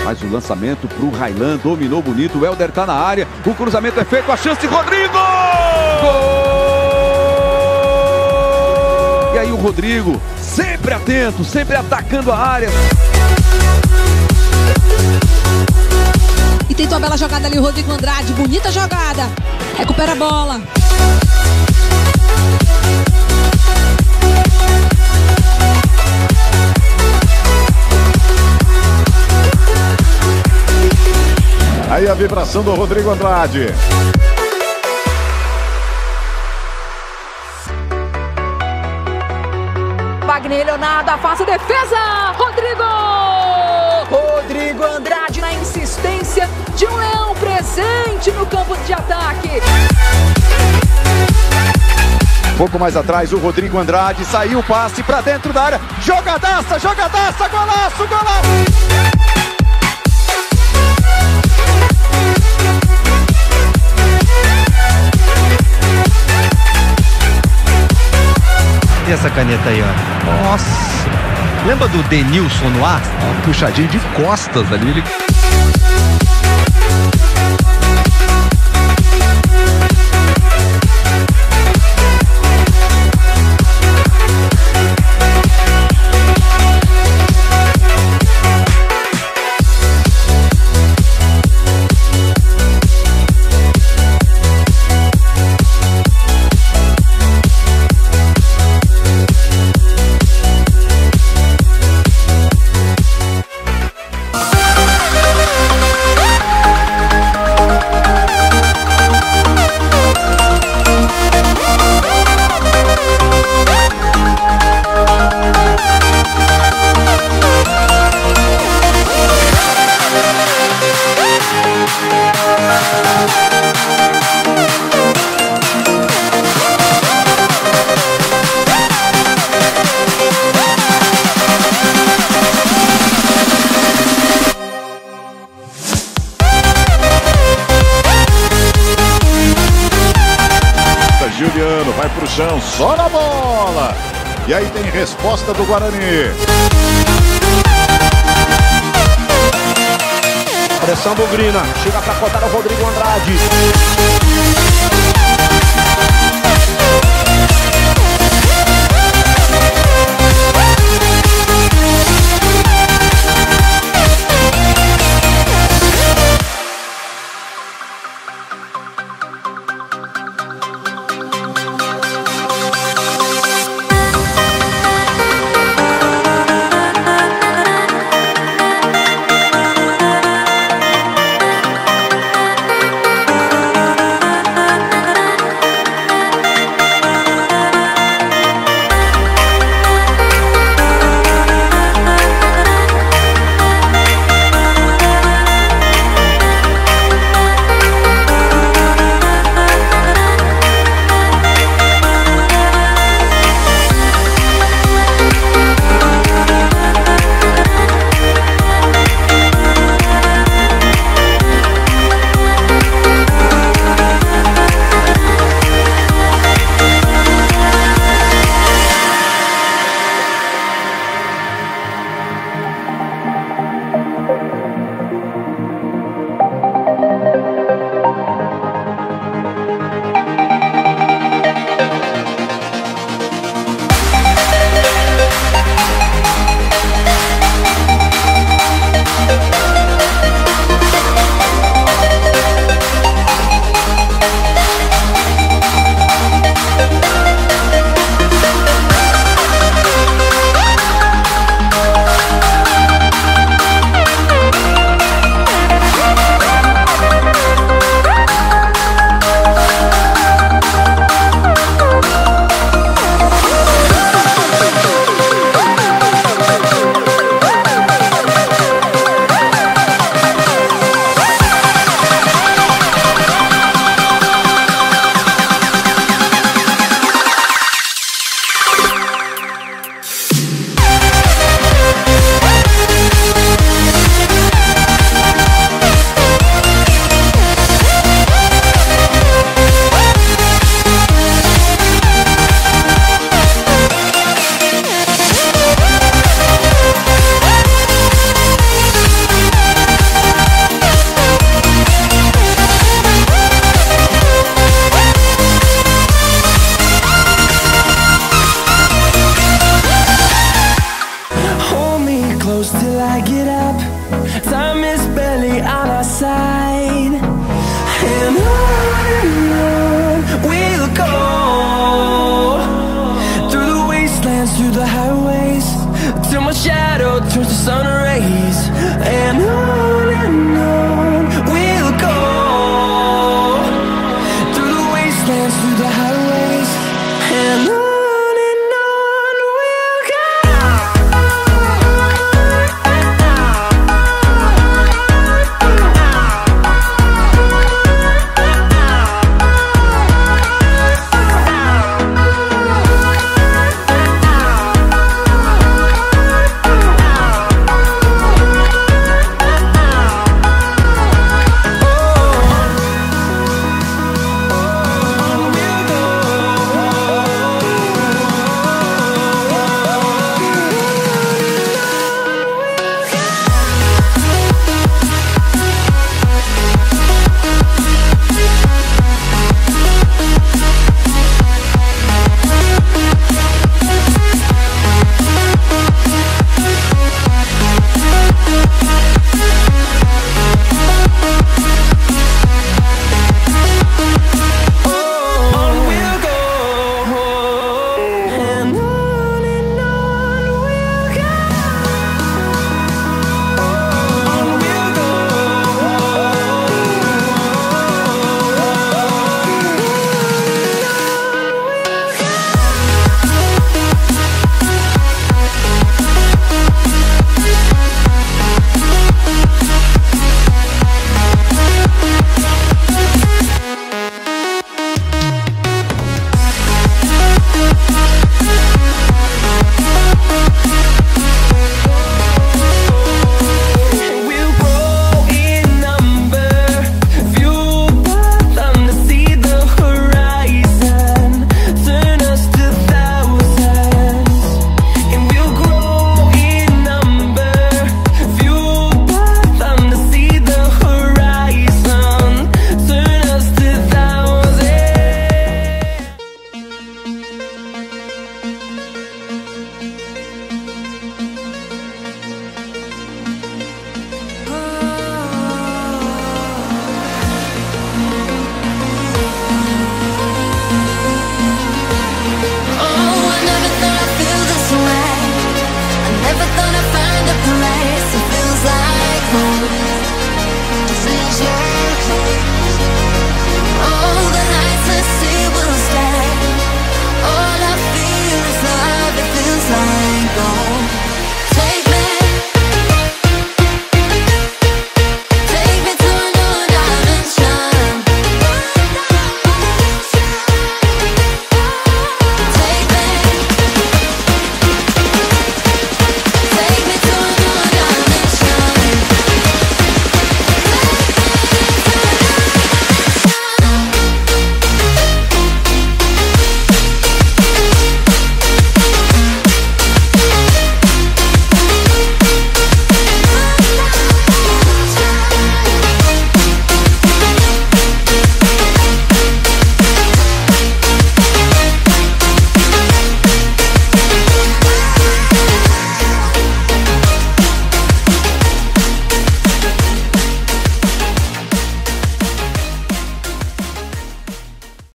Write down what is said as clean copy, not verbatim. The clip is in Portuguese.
Faz o lançamento pro Railan, dominou bonito, o Helder tá na área, o cruzamento é feito, a chance de Rodrigo! Gol! E aí o Rodrigo, sempre atento, sempre atacando a área. E tentou a bela jogada ali o Rodrigo Andrade, bonita jogada, recupera a bola. Aí a vibração do Rodrigo Andrade. Wagner Leonardo, afasta a defesa. Rodrigo Andrade na insistência de um leão presente no campo de ataque. Um pouco mais atrás o Rodrigo Andrade, saiu o passe pra dentro da área. Jogadaça, jogadaça, golaço, golaço. E essa caneta aí, ó. Nossa! Lembra do Denilson no ar? Puxadinho de costas ali. Ele... Juliano vai pro chão, só na bola. E aí tem resposta do Guarani. Pressão do Grina, chega pra cortar o Rodrigo Andrade.